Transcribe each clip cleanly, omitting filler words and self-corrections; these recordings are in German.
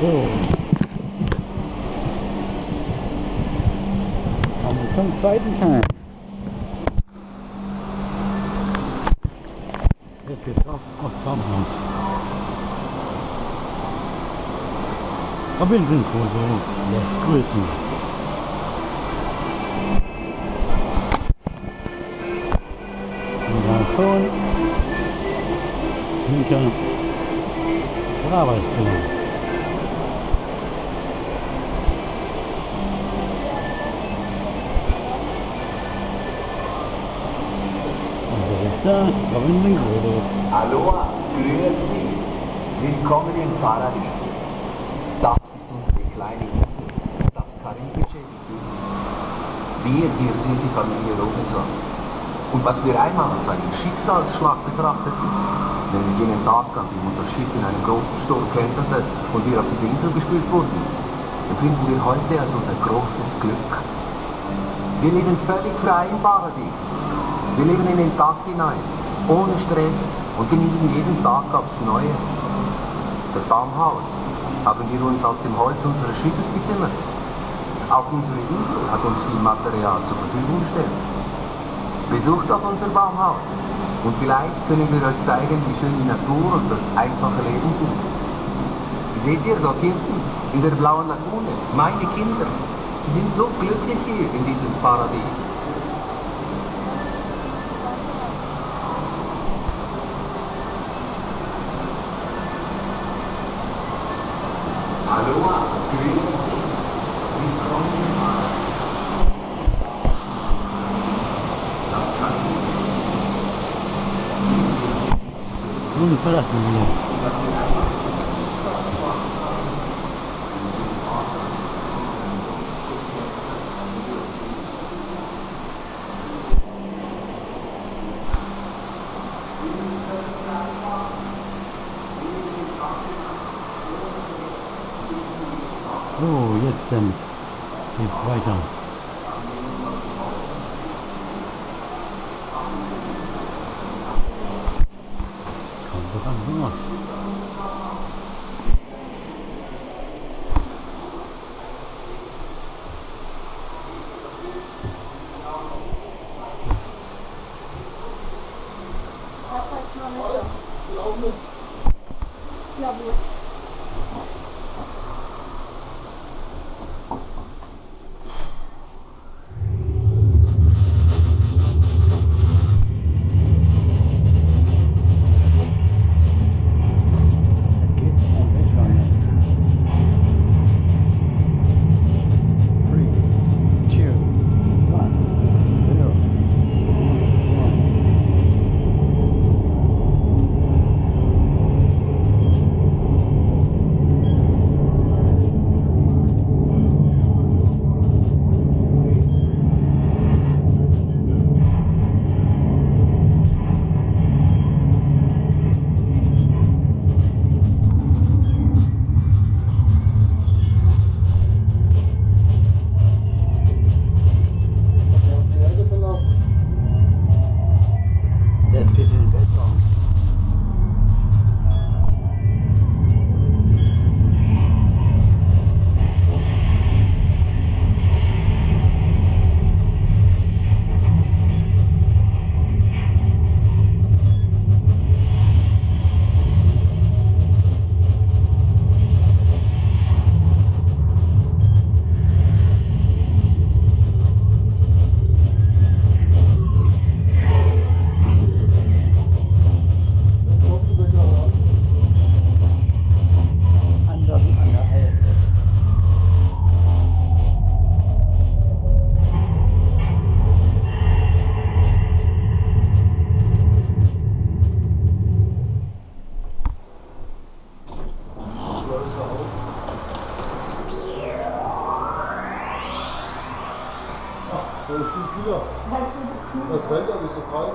So. Haben wir zum zweiten Teil. Jetzt geht's aufs Baumhaus. Verbindungsfoto lässt grüßen. Und schon hinter der Arbeitszimmer. Da, Verbindungsfoto. Aloha, grüezi. Willkommen im Paradies. Das ist unsere kleine Insel, das karibische Idyll. Wir sind die Familie Robinson. Und was wir einmal als einen Schicksalsschlag betrachteten, nämlich jenen Tag, an dem unser Schiff in einem großen Sturm kenterte und wir auf diese Insel gespült wurden, empfinden wir heute als unser großes Glück. Wir leben völlig frei im Paradies. Wir leben in den Tag hinein, ohne Stress und genießen jeden Tag aufs Neue. Das Baumhaus haben wir uns aus dem Holz unseres Schiffes gezimmert. Auch unsere Insel hat uns viel Material zur Verfügung gestellt. Besucht doch unser Baumhaus und vielleicht können wir euch zeigen, wie schön die Natur und das einfache Leben sind. Seht ihr dort hinten in der blauen Lagune, meine Kinder, sie sind so glücklich hier in diesem Paradies. Aloha, grüezi. Willkommen im Paradies. Das kann Nun verlassen wir. So, jetzt geht's weiter. Kommt doch an Hunger. So ist viel kühler. Das Wetter ist so kalt.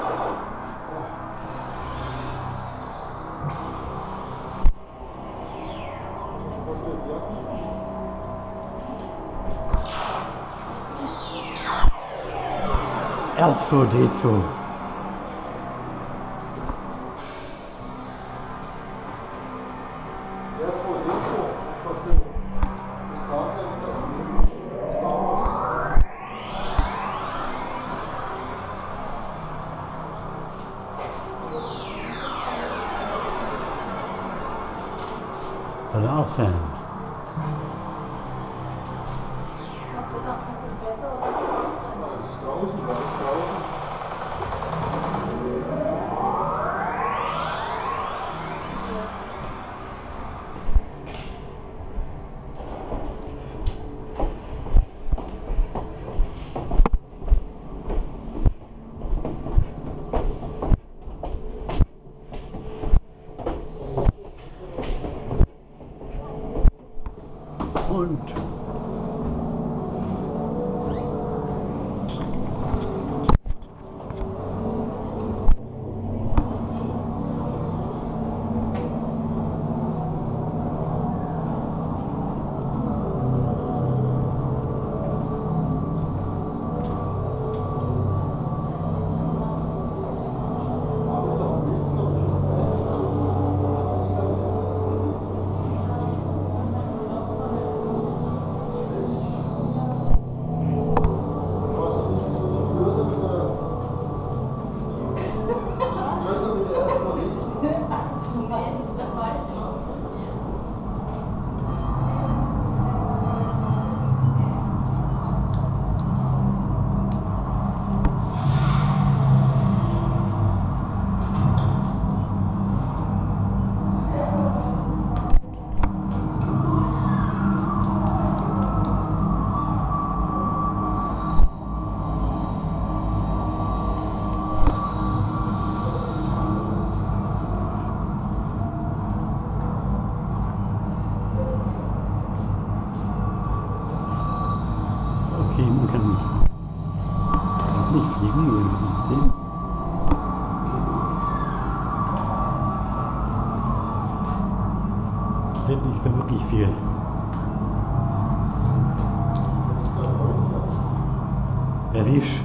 R2D2. Soll er auch sein? Und okay, man kann nicht fliegen, wir müssen sehen. Das ist nicht so wirklich viel. Ja, wie ist?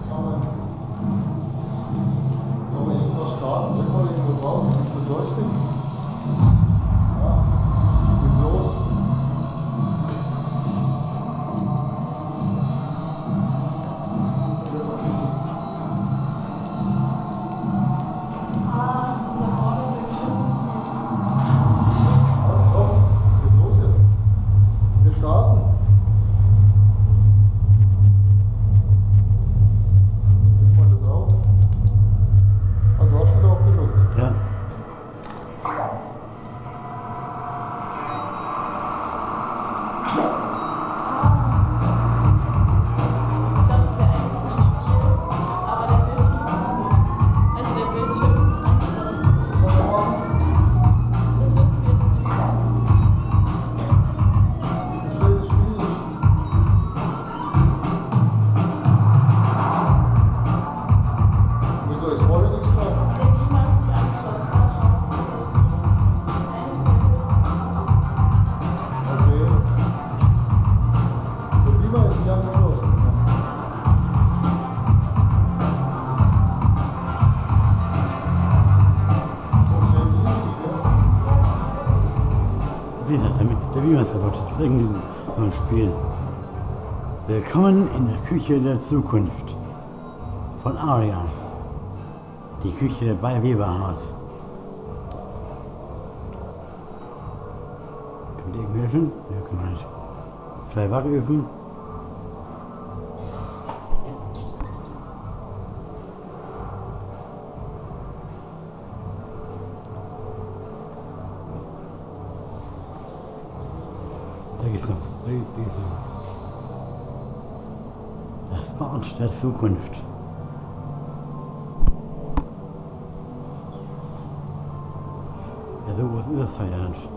Ja. Der Beamer-Verbot ist irgendwie so ein Spiel. Willkommen in der Küche der Zukunft von Aria. Die Küche bei Weberhaus. Könnt ihr irgendwie öffnen? Ja, kann man nicht. 2 Backöfen. Da geht's noch. Das Bad der Zukunft. Ja, so groß ist das ja nicht.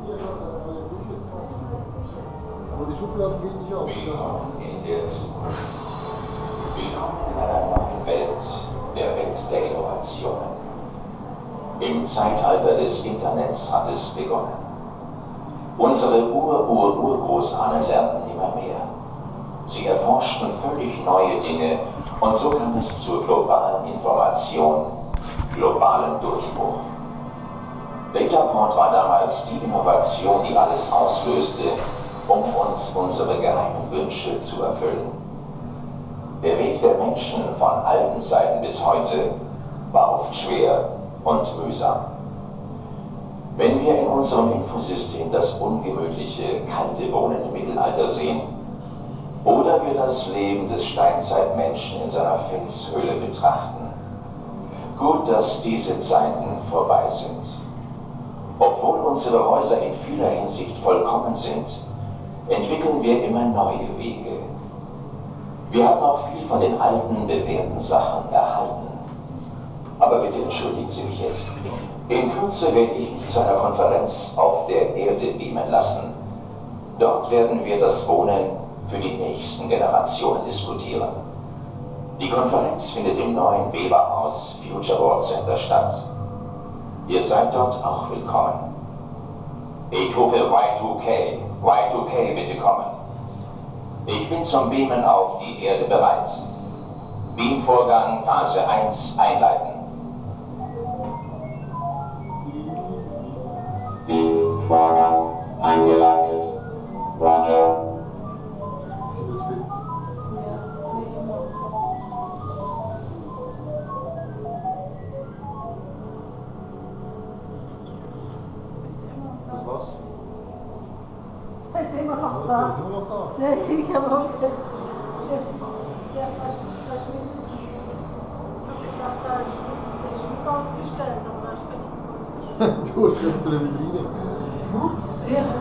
Aber die Schubladen gehen nicht auf. In der Zukunft. Willkommen in einer neuen Welt, der Welt der Innovationen. Im Zeitalter des Internets hat es begonnen. Unsere Urgroßahnen lernten immer mehr. Sie erforschten völlig neue Dinge und so kam es zur globalen Information, globalen Durchbruch. Dataport war damals die Innovation, die alles auslöste, um uns unsere geheimen Wünsche zu erfüllen. Der Weg der Menschen von alten Zeiten bis heute war oft schwer und mühsam. Wenn wir in unserem Infosystem das ungemütliche, kalte Wohnen im Mittelalter sehen, oder wir das Leben des Steinzeitmenschen in seiner Filzhöhle betrachten, gut, dass diese Zeiten vorbei sind. Obwohl unsere Häuser in vieler Hinsicht vollkommen sind, entwickeln wir immer neue Wege. Wir haben auch viel von den alten, bewährten Sachen erhalten. Aber bitte entschuldigen Sie mich jetzt. In Kürze werde ich mich zu einer Konferenz auf der Erde beamen lassen. Dort werden wir das Wohnen für die nächsten Generationen diskutieren. Die Konferenz findet im neuen Weberhaus Future World Center statt. Ihr seid dort auch willkommen. Ich rufe Y2K bitte kommen. Ich bin zum Beamen auf die Erde bereit. Beamvorgang Phase 1 einleiten. Beamvorgang eingeleitet. Roger. Das war's. Er ist immer noch Ja, da. ist immer noch da. Nee, ich habe auch das. Der verschwindet. Ich habe gedacht, da ist der Schmuck ausgestellt, aber da ist der Schmuck ausgestellt. Du hast wieder zu der Vitrine. Ja.